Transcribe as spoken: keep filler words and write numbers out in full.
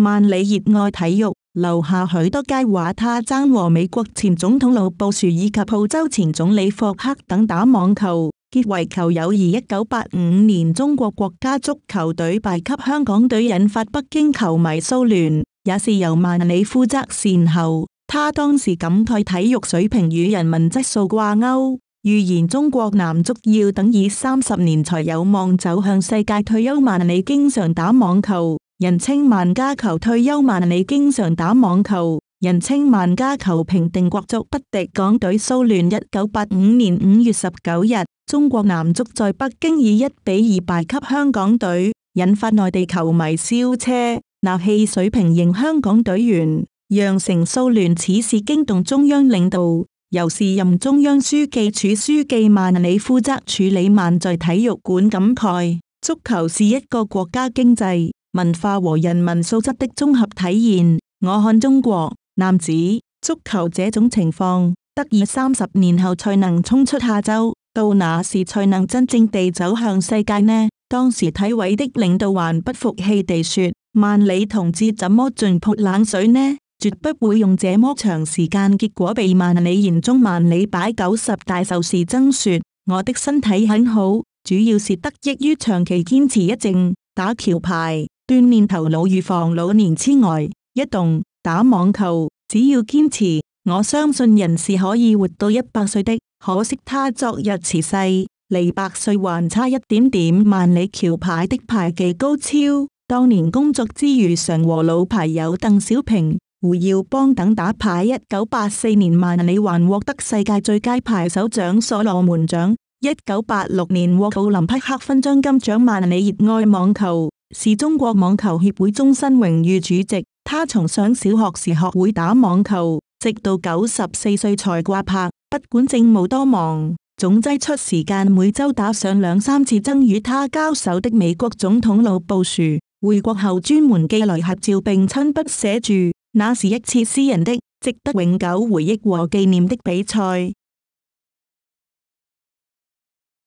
萬里熱愛體育，留下許多佳話。他爭和美國前總統老布殊以及澳洲前總理霍克等打網球，結為球友。而一九八五年中國國家足球隊敗給香港隊，引發北京球迷騷亂，也是由萬里負責善後。他當時感慨體育水平與人民質素掛鈎，預言中國男足要等二三十年才有望走向世界退休。萬里經常打網球，人稱萬家球。退休萬里經常打網球，人稱萬家球。平定國足不敵港隊騷亂。一九八五年五月十九日，中國男足在北京以一比二敗給香港隊，引發內地球迷燒車鬧汽水瓶刑香港隊員，釀成騷亂。此事驚動中央領導，由時任中央書記處書記萬里負責處理。萬在體育館感慨，足球是一個國家經濟、文化和人民素質的綜合體現。我看中國男子足球這種情況，得以三十年後才能衝出亞洲，到那時才能真正地走向世界呢？當時體委的領導還不服氣地說：萬里同志怎麼盡潑冷水呢？絕不會用這麼長時間。結果被萬里言中。萬里擺九十大壽時曾說：我的身體很好，主要是得益於長期堅持一靜，打橋牌，鍛煉頭腦，預防老年痴呆。一動打網球，只要堅持，我相信人是可以活到一百歲的。可惜他昨日辭世，離百歲還差一點點。萬里橋牌的牌技高超，當年工作之餘常和老牌友鄧小平、胡耀邦等打牌。一九八四年，萬里還獲得世界最佳牌手獎、所羅門獎。一九八六年獲奧林匹克勳章金獎。萬里熱愛網球，是中國網球協會終身榮譽主席。他從上小學時學會打網球，直到九十四歲才掛拍。不管政務多忙，總擠出時間每周打上兩三次。曾與他交手的美國總統老布殊回國後專門寄來合照，並親筆寫住：那是一次私人的、值得永久回憶和紀念的比賽。